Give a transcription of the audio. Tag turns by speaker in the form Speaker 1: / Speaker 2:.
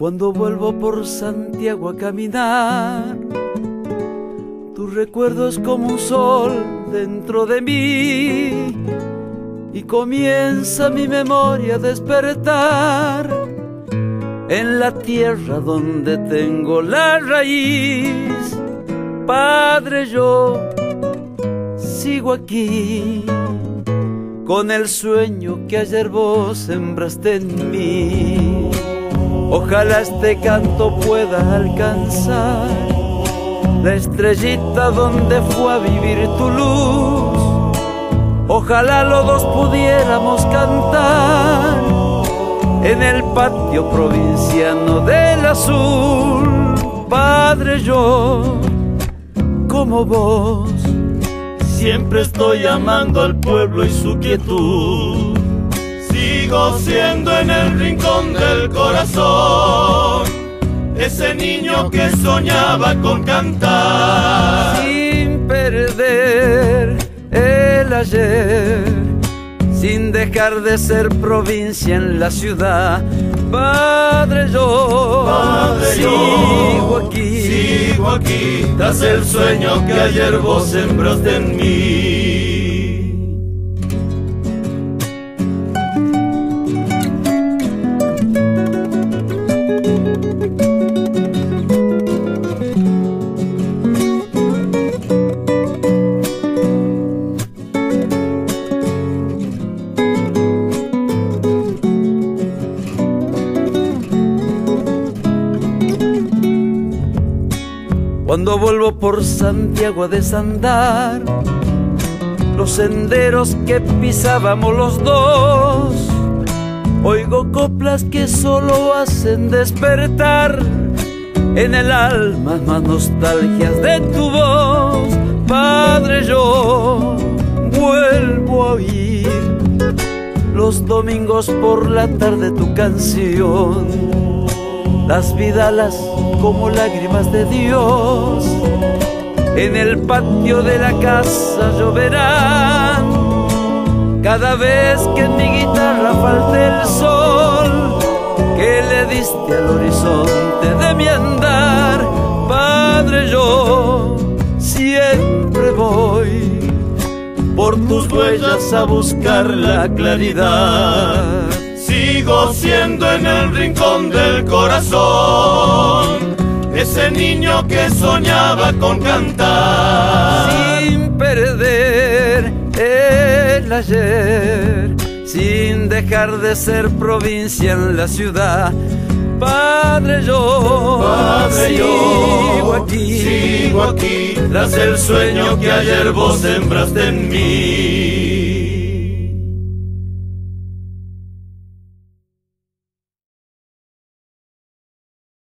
Speaker 1: Cuando vuelvo por Santiago a caminar, tu recuerdo es como un sol dentro de mí y comienza mi memoria a despertar en la tierra donde tengo la raíz. Padre, yo sigo aquí con el sueño que ayer vos sembraste en mí. Ojalá este canto pueda alcanzar la estrellita donde fue a vivir tu luz. Ojalá los dos pudiéramos cantar en el patio provinciano del azul. Padre, yo, como vos, siempre estoy amando al pueblo y su quietud. Sigo siendo en el rincón del corazón ese niño que soñaba con cantar, sin perder el ayer, sin dejar de ser provincia en la ciudad. Padre, yo sigo aquí tras el sueño que ayer vos sembraste en mí. Cuando vuelvo por Santiago a desandar los senderos que pisábamos los dos, oigo coplas que solo hacen despertar en el alma más nostalgias de tu voz. Padre, yo vuelvo a oír los domingos por la tarde tu canción. Las vidalas como lágrimas de Dios en el patio de la casa lloverán cada vez que en mi guitarra falte el sol que le diste al horizonte de mi andar. Padre, yo siempre voy por tus huellas a buscar la claridad. Sigo siendo en el rincón del corazón ese niño que soñaba con cantar, sin perder el ayer, sin dejar de ser provincia en la ciudad. Padre, yo sigo aquí tras el sueño que ayer vos sembraste en mí.